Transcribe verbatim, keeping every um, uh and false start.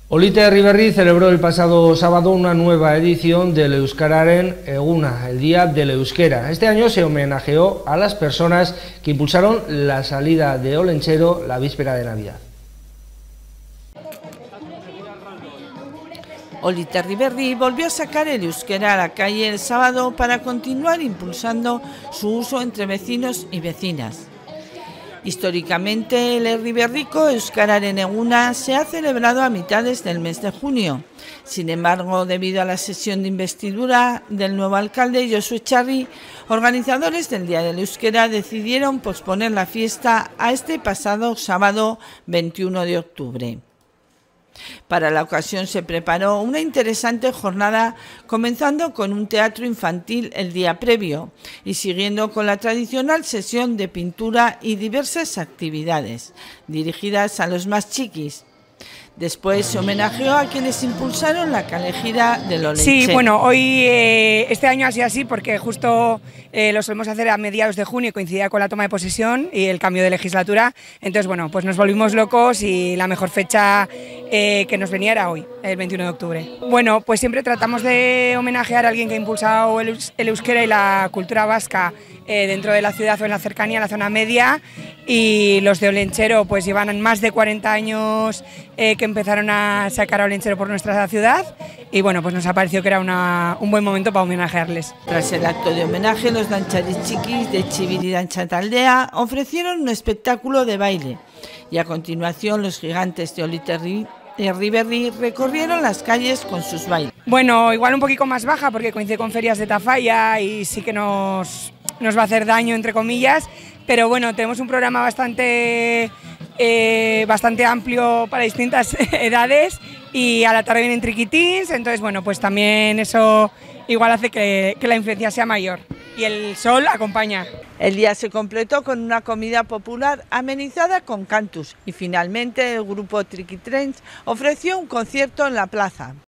Olite Herriberri celebró el pasado sábado una nueva edición del Euskararen Eguna, el Día del Euskera. Este año se homenajeó a las personas que impulsaron la salida de Olentzero la víspera de Navidad. Olite Herriberri volvió a sacar el euskera a la calle el sábado para continuar impulsando su uso entre vecinos y vecinas. Históricamente, el Herriberriko Euskararen Eguna se ha celebrado a mitades del mes de junio. Sin embargo, debido a la sesión de investidura del nuevo alcalde, Josu Echarri, organizadores del Día del Euskera decidieron posponer la fiesta a este pasado sábado veintiuno de octubre. Para la ocasión se preparó una interesante jornada, comenzando con un teatro infantil el día previo y siguiendo con la tradicional sesión de pintura y diversas actividades dirigidas a los más chiquis. Después se homenajeó a quienes impulsaron la calejira del Olentzero. Sí, bueno, hoy eh, este año ha sido así porque justo eh, lo solemos hacer a mediados de junio, coincidía con la toma de posesión y el cambio de legislatura. Entonces, bueno, pues nos volvimos locos y la mejor fecha eh, que nos venía era hoy, el veintiuno de octubre. Bueno, pues siempre tratamos de homenajear a alguien que ha impulsado el, el euskera y la cultura vasca eh, dentro de la ciudad o en la cercanía, en la zona media. Y los de Olentzero pues llevan más de cuarenta años eh, que empezaron a sacar a Olentzero por nuestra ciudad y bueno, pues nos ha parecido que era una, un buen momento para homenajearles. Tras el acto de homenaje, los dancharis chiquis de Txibiri Dantza Taldea ofrecieron un espectáculo de baile y a continuación los gigantes de Olite Herriberri recorrieron las calles con sus bailes. Bueno, igual un poquito más baja porque coincide con ferias de Tafalla y sí que nos, nos va a hacer daño entre comillas, pero bueno, tenemos un programa bastante, eh, bastante amplio para distintas edades y a la tarde vienen triquitins, entonces bueno, pues también eso igual hace que, que la influencia sea mayor y el sol acompaña. El día se completó con una comida popular amenizada con cantus y finalmente el grupo Triquitrens ofreció un concierto en la plaza.